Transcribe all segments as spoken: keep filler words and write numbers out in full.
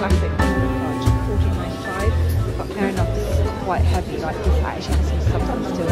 classic fudge, fourteen ninety-five. But fair enough, this is quite heavy. Like this actually has some substance to it.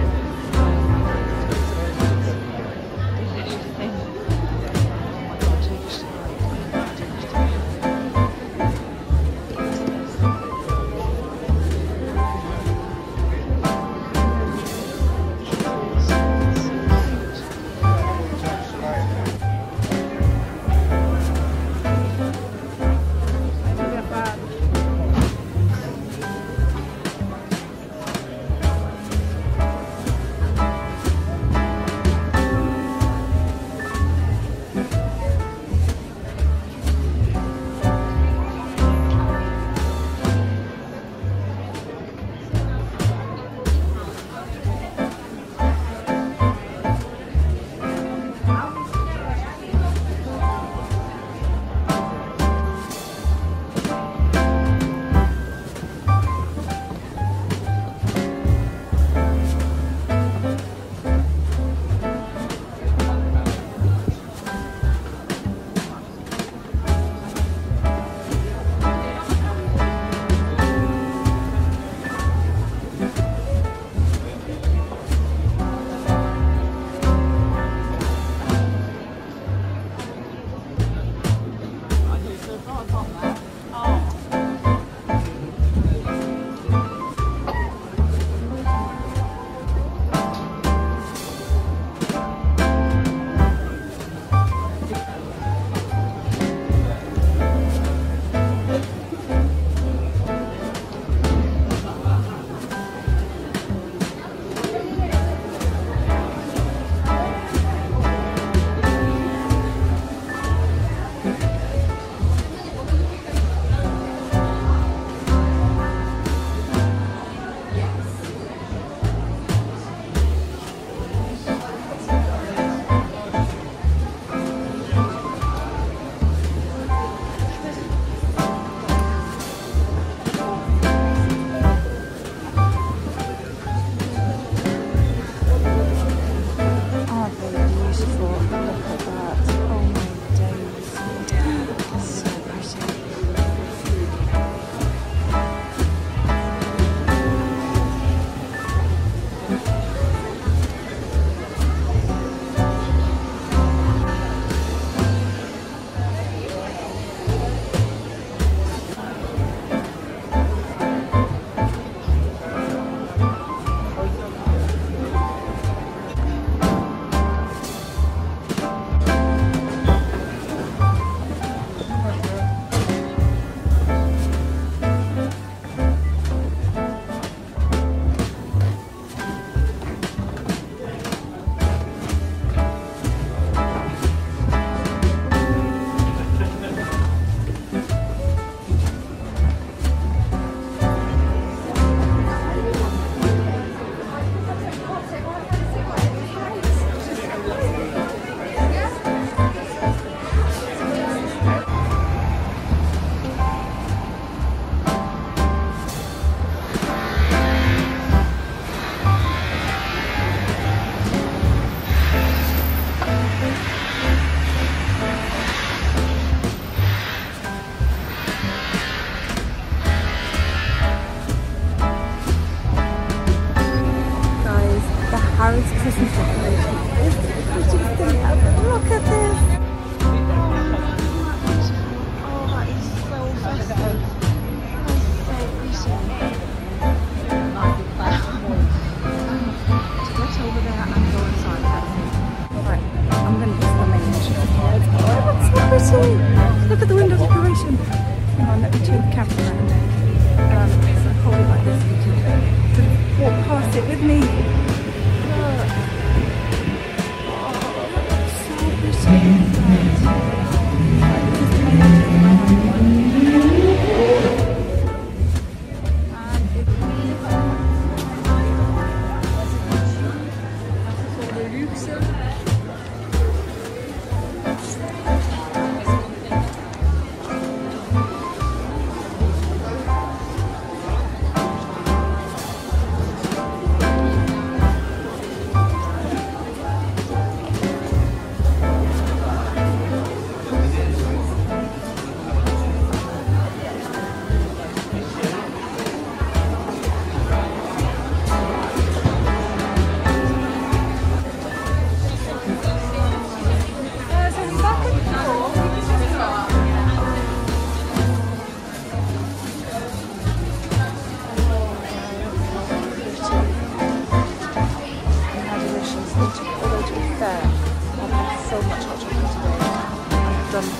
Harrods Christmas decoration is the prettiest thing ever. Look at this! Oh, that is so festive. That is so pretty. To get over there and go inside, that's it. Alright, I'm going to get the main mission of Harrods. Oh, that's so pretty! Look at the window decoration. Hang on, let me turn the camera around. Um, so hold it like this, you can walk past it with me.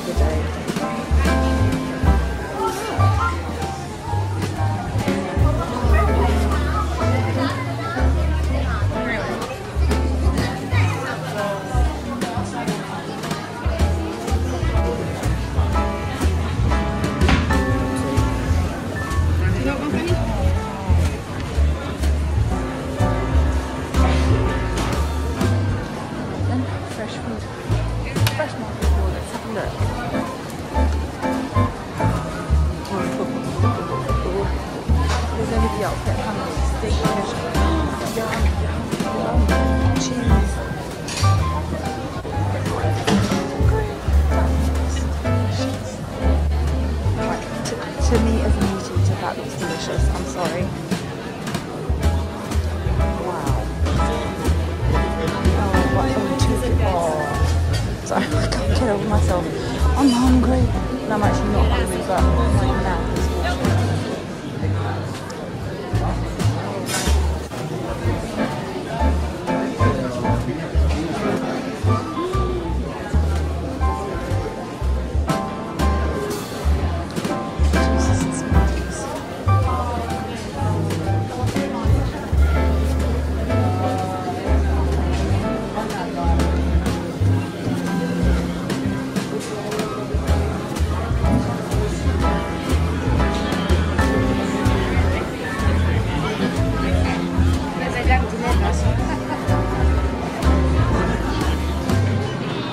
of the day. To me as a meat eater, that looks delicious. I'm sorry. Wow. Oh, what oh, two, oh. Sorry, I can't get over myself. I'm hungry. And I'm actually not hungry, but my mouth is watering.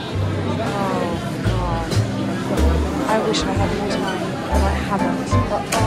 I wish I had more time, and I haven't, but